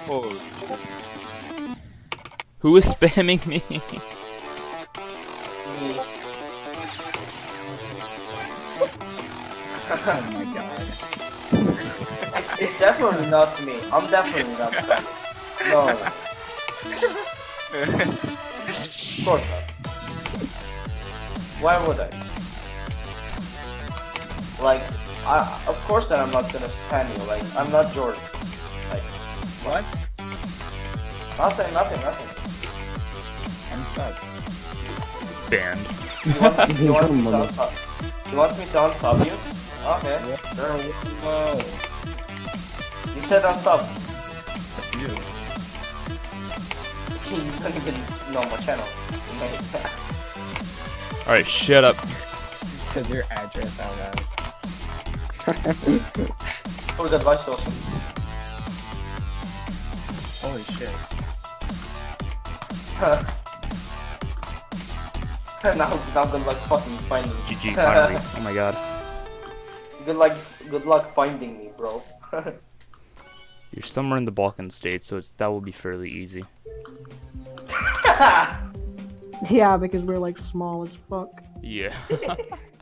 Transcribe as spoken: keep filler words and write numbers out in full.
Oh. Who is spamming me? Me. Oh my god. It's, it's definitely not me. I'm definitely not spamming. No. Of course not. Why would I? Like, I, of course that I'm not gonna spam you. Like, I'm not George. Like, What? nothing, nothing, nothing. I'm stuck. Banned. You want, you want me to unsub? You want me to unsub you? Okay. Sure. Whoa. You said unsub. That's you. You don't even know my channel. Alright, shut up. Said your address out loud. Oh, that vice awesome. Holy shit. now, now good luck fucking finding me. G G, finally. Oh my god. Good luck, good luck finding me, bro. You're somewhere in the Balkan states, so it's, that will be fairly easy. Yeah, because we're like small as fuck. Yeah.